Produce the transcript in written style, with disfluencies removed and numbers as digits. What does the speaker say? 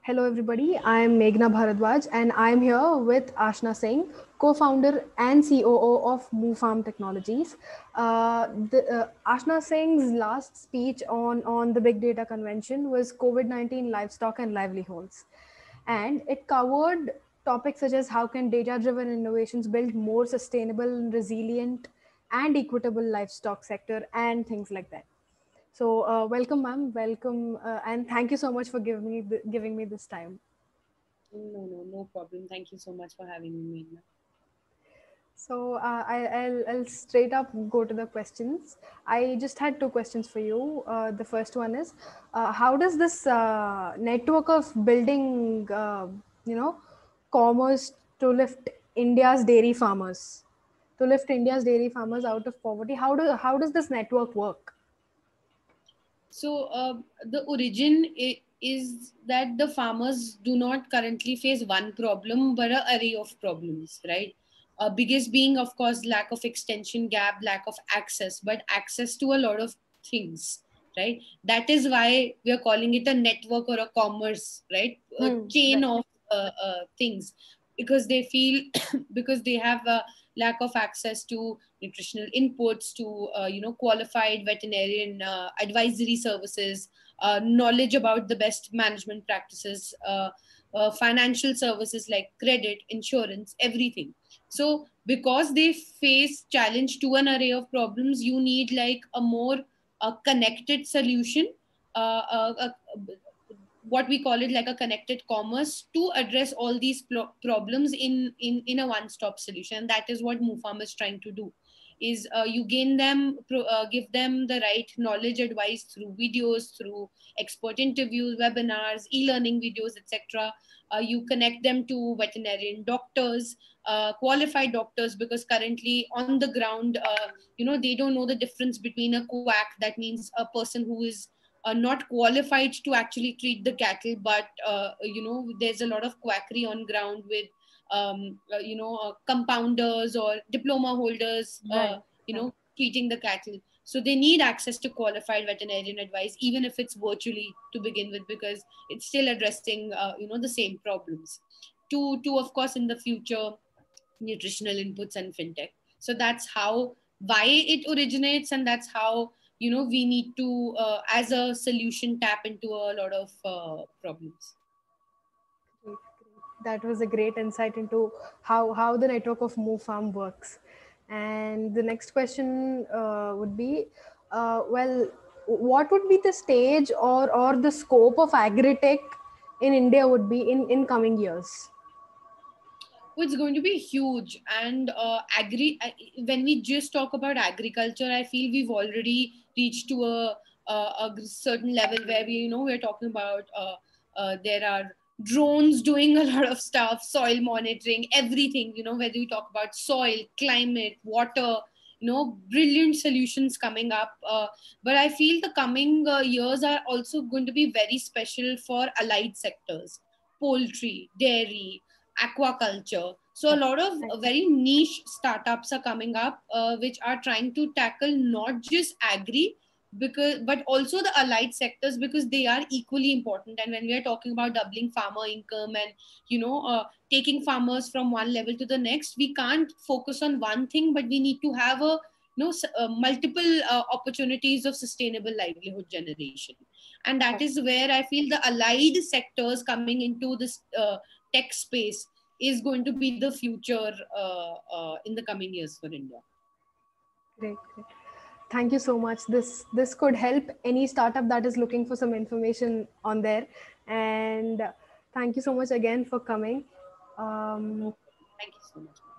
Hello, everybody. I'm Meghna Bharadwaj, and I'm here with Ashna Singh, co-founder and COO of MooFarm Technologies. Ashna Singh's last speech on the Big Data Convention was COVID-19 livestock and livelihoods, and it covered topics such as how can data-driven innovations build more sustainable, resilient, and equitable livestock sector, and things like that. So, welcome, ma'am. Welcome, and thank you so much for giving me this time. No problem. Thank you so much for having me, Meghna. So, I'll straight up go to the questions. I just had two questions for you. The first one is, how does this network of building, commerce to lift India's dairy farmers, out of poverty? How does this network work? So, the origin is that the farmers do not currently face one problem, but an array of problems, right? Biggest being, of course, lack of extension gap, lack of access, but access to a lot of things, right? That is why we are calling it a network or a commerce, right? A chain Right. of things, because they feel because they have a lack of access to nutritional inputs, to qualified veterinarian advisory services, knowledge about the best management practices, financial services like credit, insurance, everything. So because they face challenge to an array of problems, you need like a more connected solution, what we call it like a connected commerce to address all these problems in a one stop solution. And that is what MooFarm is trying to do, is you gain them, give them the right knowledge advice through videos, through expert interviews, webinars, e-learning videos, etc. You connect them to veterinarian doctors, qualified doctors, because currently on the ground, they don't know the difference between a quack, that means a person who is not qualified to actually treat the cattle, but there's a lot of quackery on ground with compounders or diploma holders, Right. treating the cattle. So they need access to qualified veterinarian advice, even if it's virtually to begin with, because it's still addressing the same problems. To of course in the future, nutritional inputs and fintech. So that's how, why it originates, and that's how we need to as a solution tap into a lot of problems. Great, great. That was a great insight into how the network of MooFarm works. And the next question would be, well, what would be the stage or the scope of agri-tech in India would be in coming years? It's going to be huge. And when we just talk about agriculture, I feel we've already reached to a certain level where we're talking about there are drones doing a lot of stuff, soil monitoring, everything, whether we talk about soil, climate, water, brilliant solutions coming up. But I feel the coming years are also going to be very special for allied sectors: poultry, dairy, aquaculture. So a lot of very niche startups are coming up, which are trying to tackle not just agri, because but also the allied sectors, because they are equally important. And when we are talking about doubling farmer income and taking farmers from one level to the next, we can't focus on one thing, but we need to have a multiple opportunities of sustainable livelihood generation. And that is where I feel the allied sectors coming into this tech space is going to be the future in the coming years for India. Great, great. Thank you so much. This could help any startup that is looking for some information on there. And thank you so much again for coming. No, thank you so much.